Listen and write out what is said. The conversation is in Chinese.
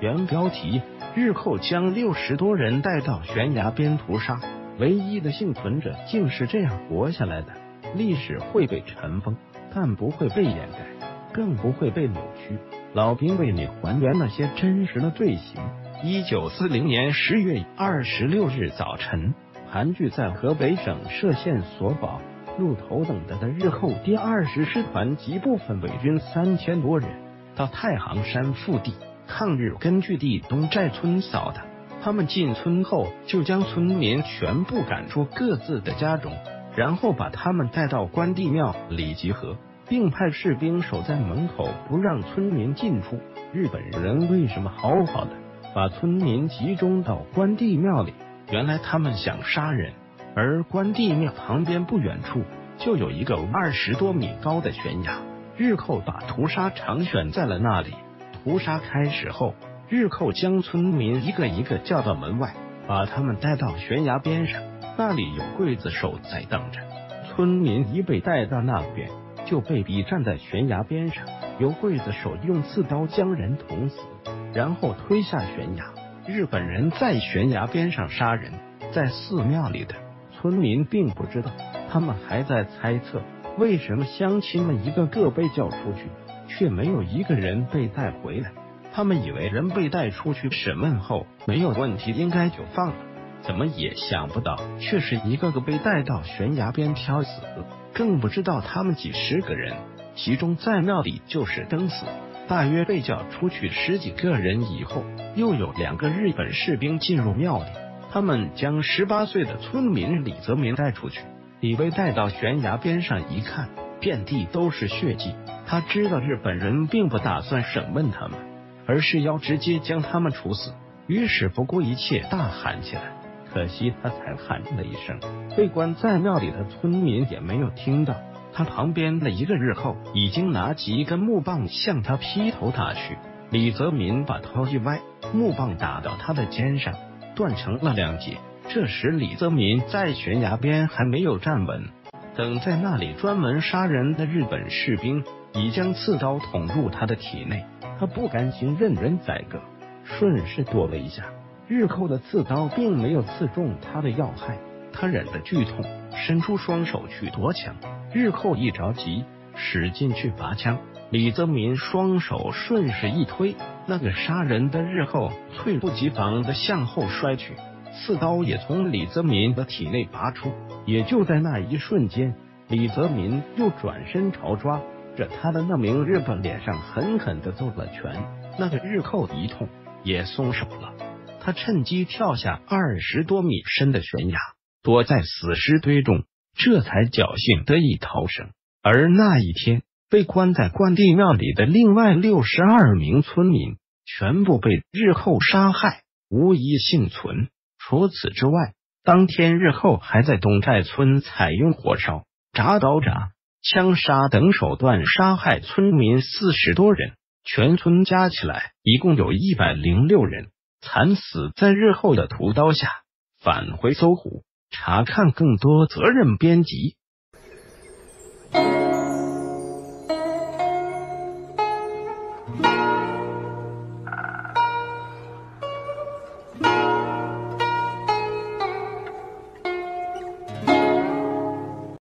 原标题：日寇将60多人带到悬崖边屠杀，唯一的幸存者竟是这样活下来的。历史会被尘封，但不会被掩盖，更不会被扭曲。老兵为你还原那些真实的罪行。1940年10月26日早晨，盘踞在河北省涉县所堡、鹿头等的日寇第20师团及部分伪军3000多人到太行山腹地抗日根据地东寨村扫荡。他们进村后，就将村民全部赶出各自的家中，然后把他们带到关帝庙里集合，并派士兵守在门口，不让村民进出。日本人为什么好好的把村民集中到关帝庙里？原来他们想杀人，而关帝庙旁边不远处就有一个20多米高的悬崖，日寇把屠杀场选在了那里。屠杀开始后，日寇将村民一个一个叫到门外，把他们带到悬崖边上，那里有刽子手在等着。村民一被带到那边，就被逼站在悬崖边上，由刽子手用刺刀将人捅死，然后推下悬崖。日本人在悬崖边上杀人，在寺庙里的村民并不知道，他们还在猜测为什么乡亲们一个个被叫出去，却没有一个人被带回来。他们以为人被带出去审问后没有问题，应该就放了，怎么也想不到却是一个个被带到悬崖边挑死。更不知道他们几十个人，其中在庙里就是等死。大约被叫出去10几个人以后，又有2个日本士兵进入庙里，他们将18岁的村民李泽民带出去。李被带到悬崖边上一看，遍地都是血迹，他知道日本人并不打算审问他们，而是要直接将他们处死，于是不顾一切大喊起来。可惜他才喊了一声，被关在庙里的村民也没有听到。他旁边的一个日寇已经拿起一根木棒向他劈头打去，李泽民把头一歪，木棒打到他的肩上，断成了2截。这时李泽民在悬崖边还没有站稳，等在那里专门杀人的日本士兵已将刺刀捅入他的体内，他不甘心任人宰割，顺势躲了一下，日寇的刺刀并没有刺中他的要害，他忍着剧痛，伸出双手去夺枪。日寇一着急，使劲去拔枪，李泽民双手顺势一推，那个杀人的日寇猝不及防的向后摔去，刺刀也从李泽民的体内拔出。也就在那一瞬间，李泽民又转身朝抓着他的那名日本脸上狠狠地揍了拳。那个日寇一痛也松手了，他趁机跳下20多米深的悬崖，躲在死尸堆中，这才侥幸得以逃生。而那一天，被关在关帝庙里的另外62名村民全部被日寇杀害，无一幸存。除此之外，当天日寇还在东寨村采用火烧、铡刀铡、枪杀等手段杀害村民40多人，全村加起来一共有106人惨死在日寇的屠刀下。返回搜狐，查看更多责任编辑。